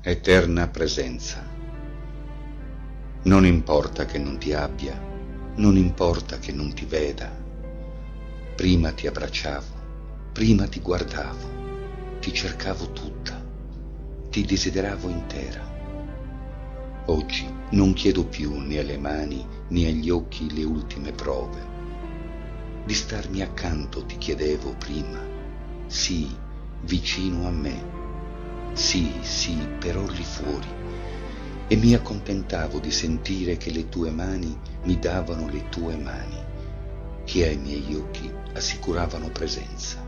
Eterna presenza. Non importa che non ti abbia, non importa che non ti veda. Prima ti abbracciavo, prima ti guardavo, ti cercavo tutta, ti desideravo intera. Oggi non chiedo più né alle mani né agli occhi le ultime prove. Di starmi accanto ti chiedevo prima, sì, vicino a me. Sì, però lì fuori, e mi accontentavo di sentire che le tue mani mi davano le tue mani, che ai miei occhi assicuravano presenza.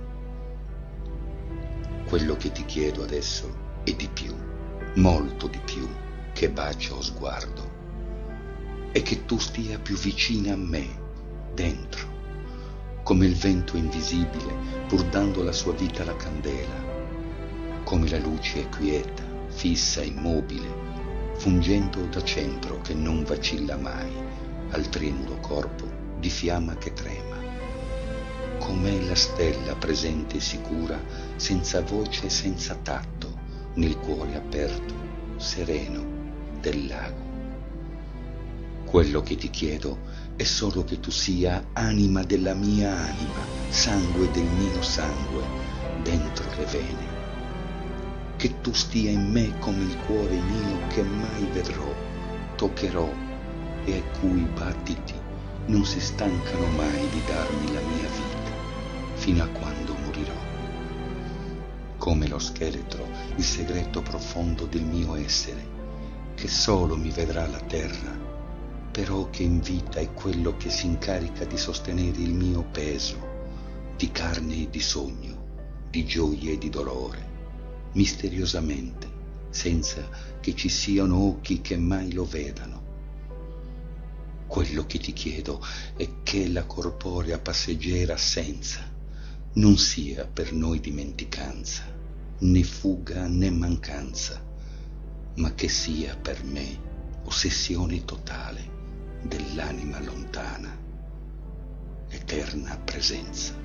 Quello che ti chiedo adesso è di più, molto di più, che bacio o sguardo, è che tu stia più vicina a me, dentro, come il vento invisibile, pur dando la sua vita alla candela, come la luce è quieta, fissa, immobile, fungendo da centro che non vacilla mai al tremulo corpo di fiamma che trema. Com'è la stella presente e sicura, senza voce e senza tatto, nel cuore aperto, sereno del lago. Quello che ti chiedo è solo che tu sia anima della mia anima, sangue del mio sangue, dentro le vene. Che tu stia in me come il cuore mio che mai vedrò, toccherò e ai cui battiti non si stancano mai di darmi la mia vita, fino a quando morirò. Come lo scheletro, il segreto profondo del mio essere, che solo mi vedrà la terra, però che in vita è quello che si incarica di sostenere il mio peso, di carne e di sogno, di gioia e di dolore, misteriosamente, senza che ci siano occhi che mai lo vedano. Quello che ti chiedo è che la corporea passeggera assenza non sia per noi dimenticanza, né fuga né mancanza, ma che sia per me ossessione totale dell'anima lontana, eterna presenza.